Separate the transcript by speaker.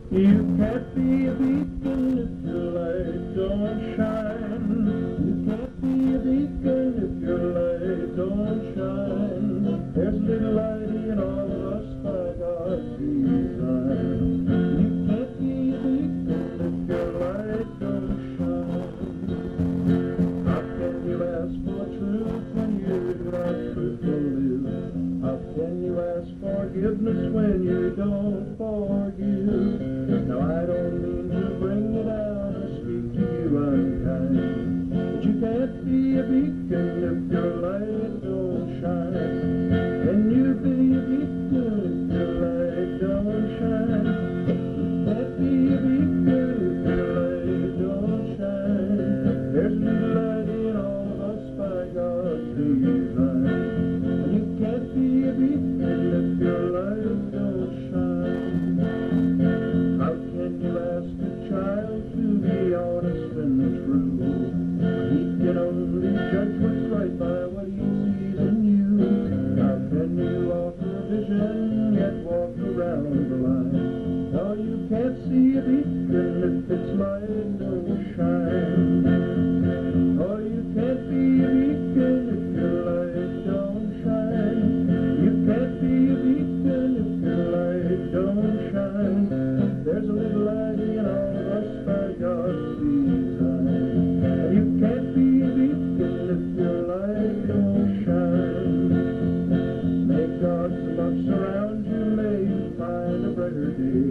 Speaker 1: You can't be a beacon if your light don't shine. You can't be a beacon if your light don't shine. There's a little light in all of us by God's design. You can't be a beacon if your light don't shine. How can you ask for truth when you're not truthful? How can you ask forgiveness when you don't forgive? Now I don't mean to bring you down or speak to you unkind, but you can't be a beacon if your light don't shine. Can you be a beacon if your light don't shine? You can't be a beacon if your light don't shine. There's a little light in all of us by God's design. And you can't be a beacon if your light don't shine. How can you ask a child to be honest and true? He can only judge what's right by what he sees in you. How can you offer a vision yet walk around the line? No, you can't see a beacon if its light don't shine. Oh, you can't be a beacon if your light don't shine. You can't be a beacon if your light don't shine. There's a little light in all of us by God's design. And you can't be a beacon if your light don't shine. May God's love surround you, may you find a brighter day.